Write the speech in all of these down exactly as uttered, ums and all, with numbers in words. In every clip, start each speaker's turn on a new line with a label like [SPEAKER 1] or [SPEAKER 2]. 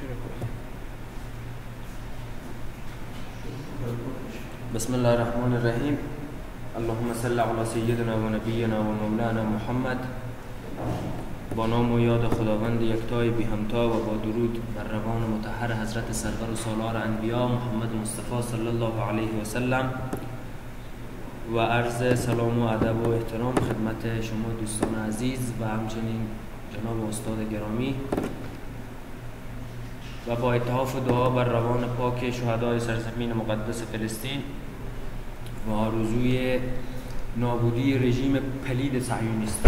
[SPEAKER 1] بسم الله الرحمن الرحیم. اللهم صل علی سیدنا و نبینا و مولانا محمد. با نام و یاد خداوند یکتای بی همتا و با درود بر روان مطهر حضرت سرور و سالار انبیا محمد مصطفی صلی الله علیه و سلم و عرض سلام و ادب و احترام خدمت شما دوستان عزیز و همچنین جناب استاد گرامی و با اتحاف و دعا بر روان پاک شهدای سرزمین مقدس فلسطین و آرزوی نابودی رژیم پلید صهیونیستی.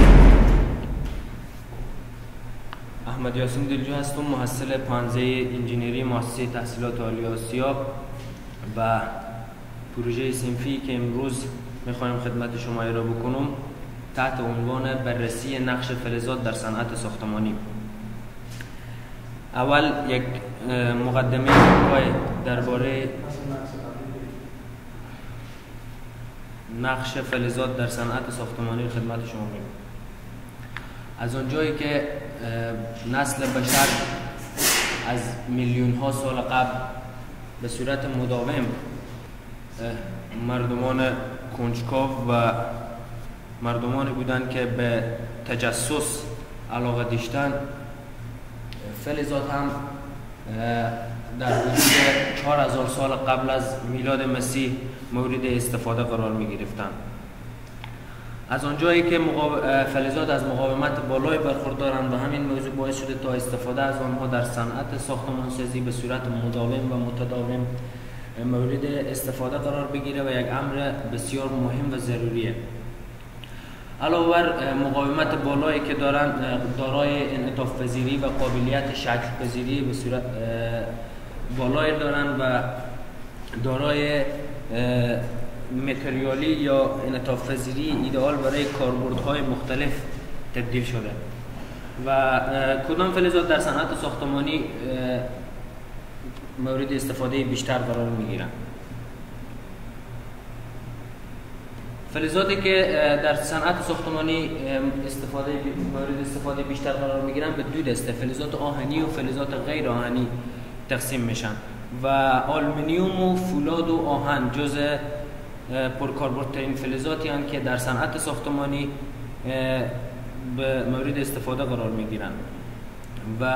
[SPEAKER 1] احمد یاسین دلجو هستم، محصل پانزه انجینری مؤسسه تحصیلات عالی آسیا و پروژه صنفی که امروز میخوایم خدمت شما ارائه بکنم تحت عنوان بررسی نقش فلزات در صنعت ساختمانی. اول یک مقدمه درباره نقش فلزات در صنعت ساختمانی خدمت شما میگم. از اونجایی که نسل بشر از میلیون ها سال قبل به صورت مداوم مردمان کنجکاو و مردمانی بودند که به تجسس علاقه داشتند، فلزات هم در حدود چهار هزار سال قبل از میلاد مسیح مورد استفاده قرار می گرفتند. از آنجایی که فلزات از مقاومت بالای برخوردارند و همین موضوع باعث شده تا استفاده از آنها در صنعت ساختمانسازی به صورت مداوم و متداوم مورد استفاده قرار بگیره و یک امر بسیار مهم و ضروریه. علاوه بر مقاومت بالایی که دارن دارای انعطاف پذیری و قابلیت شکل پذیری به صورت بالایی دارن و دارای متریالی یا انعطاف پذیری ایدئال برای کاربردهای مختلف تبدیل شده. و کدام فلزات در صنعت ساختمانی مورد استفاده بیشتر قرار میگیرن؟ فلزاتی که در صنعت ساختمانی استفاده مورد استفاده بیشتر قرار میگیرن به دو دسته، فلزات آهنی و فلزات غیر آهنی تقسیم میشن و آلومینیوم و فولاد و آهن جزء پرکاربردترین فلزاتی هستند که در صنعت ساختمانی به مورد استفاده قرار میگیرن و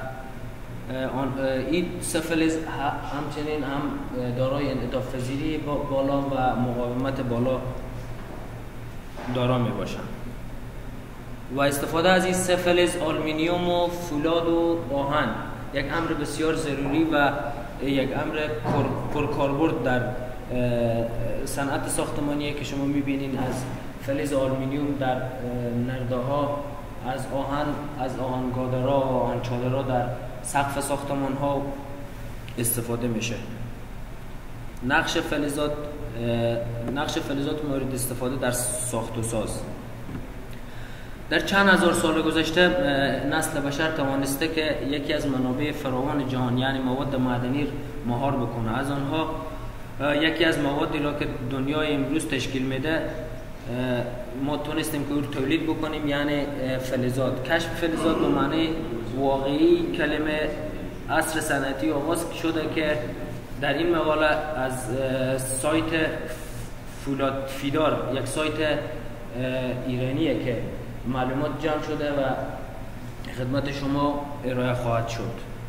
[SPEAKER 1] این سه فلز همچنین هم دارای انعطاف پذیری بالا و مقاومت بالا دارا می باشند و استفاده از این سه فلز آلومینیوم و فولاد و آهن یک امر بسیار ضروری و یک امر پرکاربرد در صنعت ساختمانیه که شما میبینین از فلز آلومینیوم در نرده ها، از آهن از آهنگادرها و آهن چادرها در سقف ساختمان ها استفاده میشه. نقش فلزات نقش فلزات مورد استفاده در ساخت و ساز. در چند هزار سال گذشته نسل بشر توانسته که یکی از منابع فراوان جهان یعنی مواد معدنی مهار بکنه. از آنها یکی از موادی را که دنیای امروز تشکیل میده ما تونستیم که او تولید بکنیم یعنی فلزات. کشف فلزات به معنی واقعی کلمه عصر صنعتی آغاز شده که در این مقاله از سایت فولاد فیدار، یک سایت ایرانیه که معلومات جمع شده و خدمت شما ارائه خواهد شد.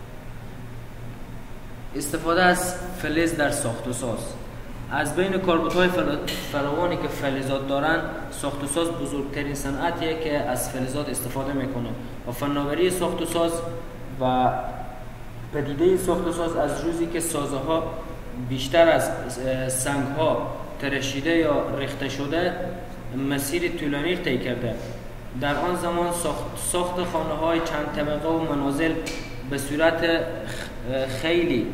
[SPEAKER 1] استفاده از فلز در ساخت و ساز. از بین کاربردهای فراوانی که فلزات دارن، ساخت و ساز بزرگترین صنعتیه که از فلزات استفاده میکنه و فناوری ساخت و ساز و پدیده ساخت و ساز از روزی که سازها بیشتر از سنگها ترشیده یا ریخته شده مسیر طولانی طی کرده. در آن زمان ساخت, ساخت خانه های چند طبقه و منازل به صورت خیلی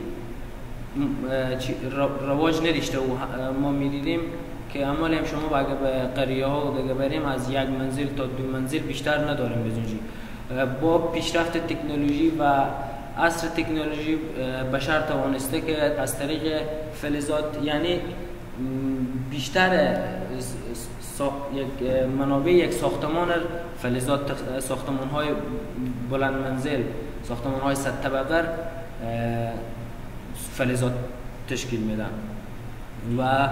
[SPEAKER 1] رواج نداشته و ما میدیدیم که عمال هم شما اگه به قریه ها و دیگه بریم از یک منزل تا دو منزل بیشتر نداریم بزنجی. با پیشرفت تکنولوژی و عصر تکنولوژی بشر توانسته که از طریق فلزات یعنی بیشتر یک منابع یک ساختمان فلزات، ساختمان های بلند منزل، ساختمان های صد طبقه فلزات تشکیل میدن و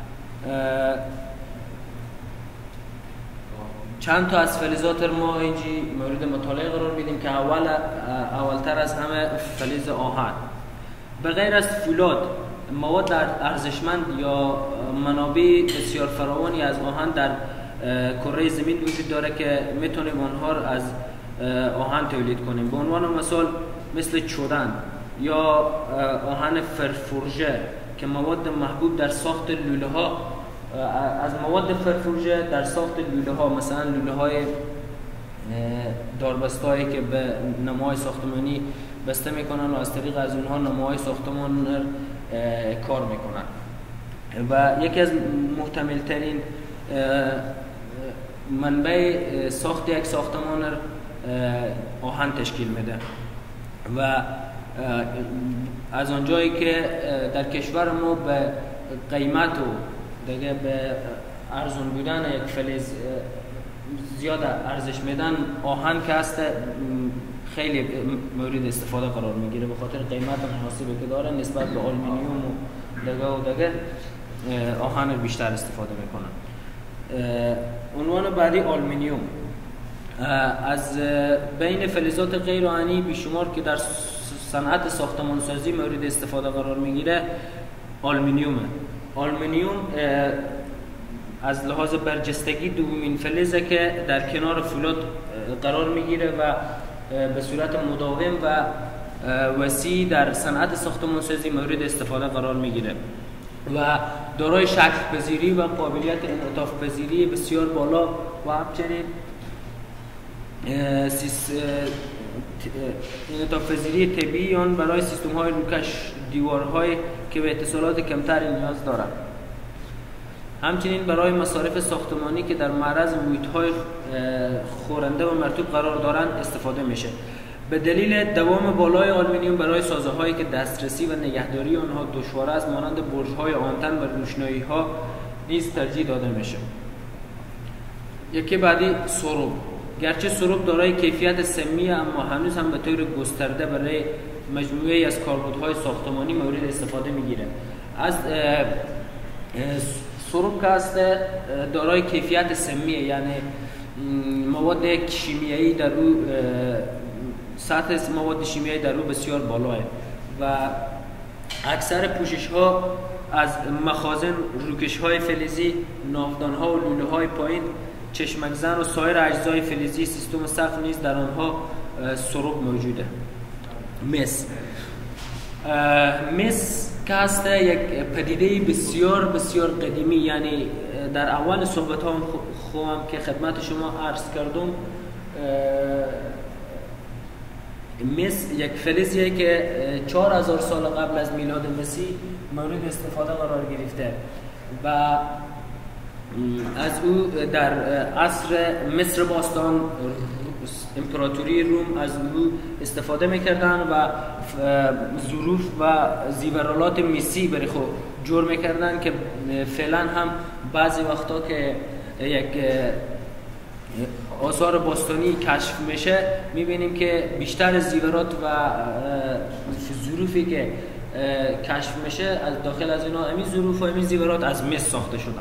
[SPEAKER 1] چند تا از فلزات ما اینجی مورد مطالعه قرار میدیم که اول اولتر از همه فلز آهن. به غیر از فولاد، مواد ارزشمند یا منابع بسیار فراوانی از آهن در کره زمین وجود داره که میتونیم آنها را از آهن تولید کنیم. به عنوان مثال مثل چودن یا آهن فرفورژه که مواد محبوب در ساخت لوله ها، از مواد فرفورژه در ساخت لوله ها، مثلا لوله های داربستایی که به نمای ساختمانی بسته میکنن و از طریق از اونها نمای ساختمان کار میکنن و یکی از محتمل ترین منبع ساخت یک ساختمان آهن تشکیل میده و از آنجایی که در کشور ما به قیمت و دیگه به ارزون بودن یک فلز زیاد ارزش میدن، آهن که هست خیلی مورد استفاده قرار میگیره به خاطر قیمت مناسبی که داره نسبت به آلومینیوم و دیگه و دیگه آهن بیشتر استفاده میکنن. عنوان بعدی آلومینیوم. از بین فلزات غیر آهنی بیشمار که در صنعت ساختمانسازی مورد استفاده قرار میگیره آلومینیومه. آلومینیوم از لحاظ برجستگی دومین فلزه که در کنار فولاد قرار میگیره و به صورت مداوم و وسیع در صنعت ساختمانسازی مورد استفاده قرار میگیره و دارای شکل پذیری و قابلیت انعطاف پذیری بسیار بالا و همچنین انعطاف پذیری طبیعی آن برای سیستم های روکش دیوارهای که به اتصالات کمتری نیاز دارند. همچنین برای مصارف ساختمانی که در معرض محیط‌های خورنده و مرطوب قرار دارند استفاده میشه. به دلیل دوام بالای آلومینیوم برای سازه‌هایی که دسترسی و نگهداری آنها دشوار است مانند برج‌های آنتن و روشنایی‌ها نیز ترجیح داده میشه. یکی بعدی سرب. گرچه سرب دارای کیفیت سمی اما هنوز هم به طور گسترده برای مجموعه‌ای از کاربردهای ساختمانی مورد استفاده میگیره. از سرب که هست دارای کیفیت سمیه، یعنی مواد شیمیایی در او سطح مواد شیمیایی در او بسیار بالاه و اکثر پوشش ها از مخازن، روکش های فلزی، ناودان ها و لوله های پایین، چشمک زن و سایر اجزای فلزی سیستم سقف نیز در آنها سرب موجوده. مس مس که هست یک پدیده بسیار بسیار قدیمی، یعنی در اول صحبت هم خواهم که خدمت شما عرض کردم مس یک فلزیه که چهار هزار سال قبل از میلاد مسیح مورد استفاده قرار گرفته و از او در عصر مصر باستان امپراتوری روم از او استفاده میکردن و ظروف و زیورالات مسی برای خود جور میکردن که فعلا هم بعضی وقتا که یک آثار باستانی کشف میشه میبینیم که بیشتر زیورات و ظروفی که کشف میشه از داخل از اینا همین ظروف و همین زیورات از مس ساخته شدن.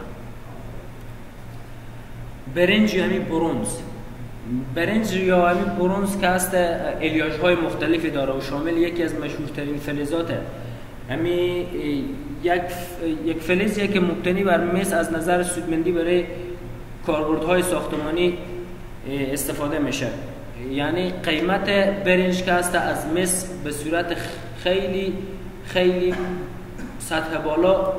[SPEAKER 1] برنج یا همین برونز. برنج یا همین برونز که هست الیاژ های مختلفی داره و شامل یکی از مشهورترین فلزاته. همین یک یک فلزیه که مبتنی بر مس از نظر سودمندی برای کاربردهای ساختمانی استفاده میشه. یعنی قیمت برنج که هست از مس به صورت خیلی خیلی سطح بالا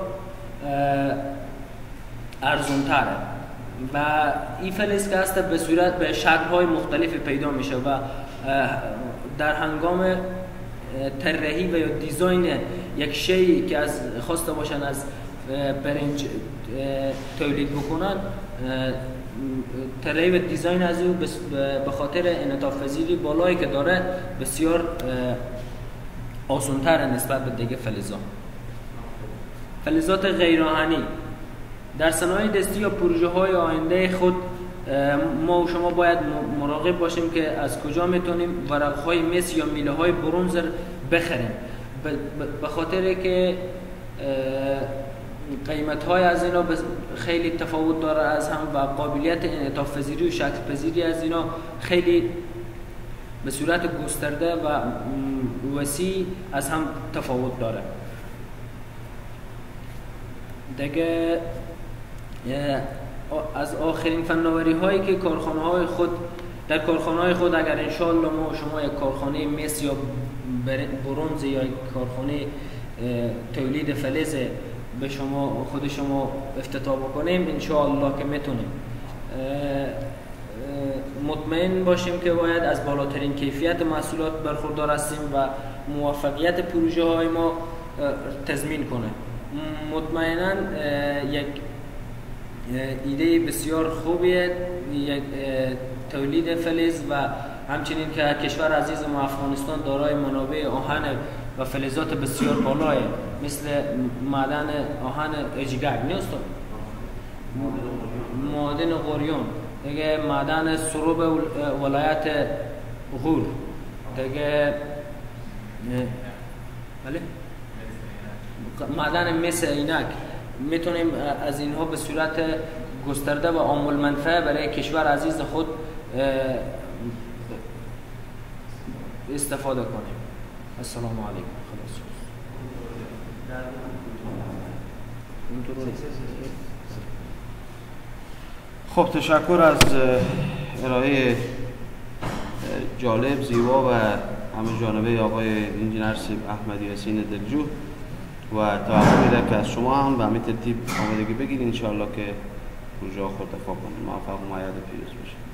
[SPEAKER 1] ارزون تره و این فلز که هست به صورت به شکل‌های مختلفی پیدا میشه و در هنگام طراحی و یا دیزاین یک شیئی که از خواسته باشن از برنج تولید بکنن، طراحی و دیزاین از او به خاطر انعطاف پذیری بالایی که داره بسیار آسان‌تر نسبت به دیگه فلزات. فلزات غیر آهنی. در صنایع دستی یا پروژه های آینده خود ما و شما باید مراقب باشیم که از کجا میتونیم ورق های مس یا میله های برنز بخریم، به خاطر که قیمت های از اینا خیلی تفاوت داره از هم و قابلیت انعطاف پذیری و شکل پذیری از اینا خیلی به صورت گسترده و وسیع از هم تفاوت داره. دیگه از آخرین فناوری هایی که کارخانه های خود در کارخانه های خود اگر انشالله ما شما یک کارخانه مس یا برنز یا یک کارخانه تولید فلز به شما خود شما افتتاح بکنیم انشالله که میتونیم مطمئن باشیم که باید از بالاترین کیفیت محصولات برخوردار هستیم و موفقیت پروژه های ما تضمین کنه. مطمئنا یک ایده بسیار خوبیه یک تولید فلز و همچنین که کشور عزیز ما افغانستان دارای منابع آهن و فلزات بسیار بالای مثل معدن آهن اجگرد نیست معدن غوریون دیگه معدن سروب ولایت غور دیگه بله معدن مس عینک میتونیم از اینها به صورت گسترده و عامل منفعه برای کشور عزیز خود استفاده کنیم. السلام علیکم.
[SPEAKER 2] خب تشکر از ارائه جالب زیبا و همه جانبه آقای انجینر سیب احمدی یاسین دلجو و توقع میده که از شما هم به همین ترتیب آمادگی بگیرید انشاءالله که پروژه خود اتفاق کنه. موفق و مؤید و پیروز باشید.